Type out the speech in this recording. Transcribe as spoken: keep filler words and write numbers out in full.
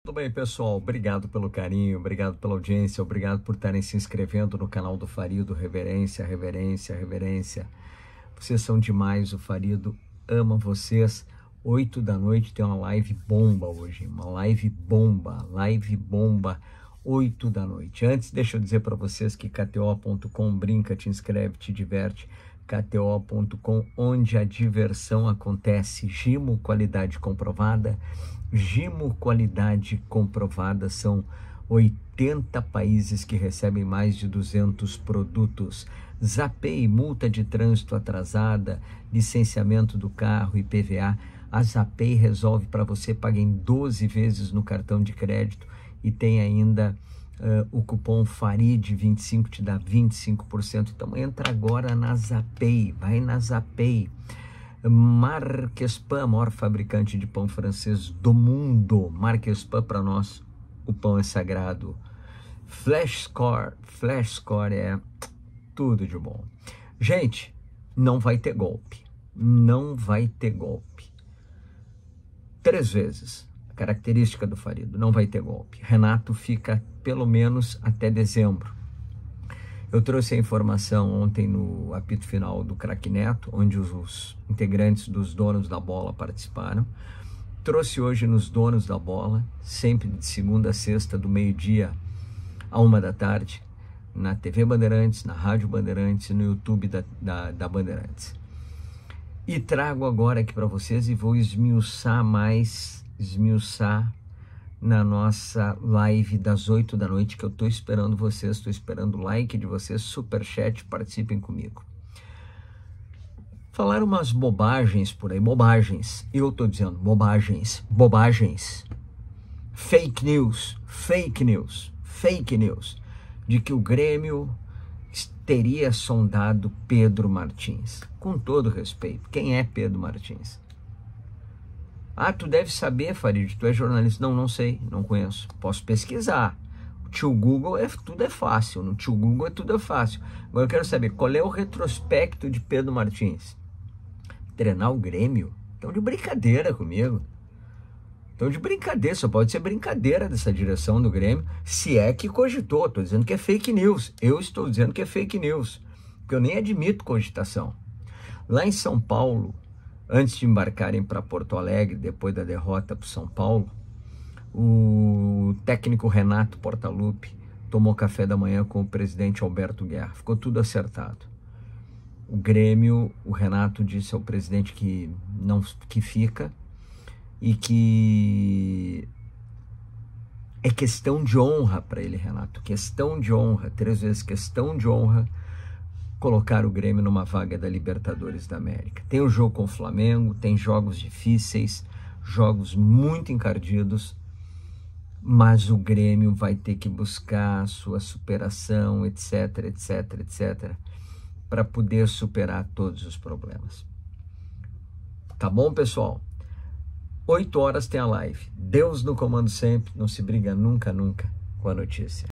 Tudo bem, pessoal? Obrigado pelo carinho, obrigado pela audiência, obrigado por estarem se inscrevendo no canal do Farido. Reverência, reverência, reverência. Vocês são demais, o Farido ama vocês. Oito da noite tem uma live bomba hoje, uma live bomba, live bomba, oito da noite. Antes, deixa eu dizer para vocês que K T O ponto com, brinca, te inscreve, te diverte. K T O ponto com, onde a diversão acontece. Gimo, qualidade comprovada. Gimo, qualidade comprovada. São oitenta países que recebem mais de duzentos produtos. Zapay, multa de trânsito atrasada, licenciamento do carro, I P V A. A Zapay resolve para você, paga em doze vezes no cartão de crédito e tem ainda uh, o cupom Farid vinte e cinco, te dá vinte e cinco por cento. Então entra agora na Zapay, vai na Zapay. Marquespan, maior fabricante de pão francês do mundo. Marquespan, para nós, o pão é sagrado. Flash Score, Flash Score é tudo de bom. Gente, não vai ter golpe. Não vai ter golpe. Três vezes. A característica do Farido, não vai ter golpe. Renato fica pelo menos até dezembro. Eu trouxe a informação ontem no apito final do Craque Neto, onde os, os integrantes dos donos da bola participaram. Trouxe hoje nos donos da bola, sempre de segunda a sexta, do meio-dia a uma da tarde, na T V Bandeirantes, na Rádio Bandeirantes e no YouTube da, da, da Bandeirantes. E trago agora aqui para vocês e vou esmiuçar mais, esmiuçar na nossa live das oito da noite, que eu estou esperando vocês, estou esperando o like de vocês, superchat, participem comigo. Falaram umas bobagens por aí, bobagens, eu estou dizendo bobagens, bobagens, fake news, fake news, fake news, de que o Grêmio teria sondado Pedro Martins. Com todo respeito, quem é Pedro Martins? Ah, tu deve saber, Farid, tu é jornalista. Não, não sei, não conheço. Posso pesquisar. O tio Google, é, tudo é fácil. No tio Google é tudo é fácil. Agora eu quero saber, qual é o retrospecto de Pedro Martins? Treinar o Grêmio? Estão de brincadeira comigo. Estão de brincadeira, só pode ser brincadeira dessa direção do Grêmio, se é que cogitou. Estou dizendo que é fake news. Eu estou dizendo que é fake news, porque eu nem admito cogitação. Lá em São Paulo, antes de embarcarem para Porto Alegre, depois da derrota para o São Paulo, o técnico Renato Portaluppi tomou café da manhã com o presidente Alberto Guerra. Ficou tudo acertado. O Grêmio, o Renato disse ao presidente que, não, que fica e que é questão de honra para ele, Renato. Questão de honra, três vezes questão de honra, colocar o Grêmio numa vaga da Libertadores da América. Tem o jogo com o Flamengo, tem jogos difíceis, jogos muito encardidos, mas o Grêmio vai ter que buscar a sua superação, etc, etc, etc, para poder superar todos os problemas. Tá bom, pessoal? Oito horas tem a live. Deus no comando sempre, não se briga nunca, nunca com a notícia.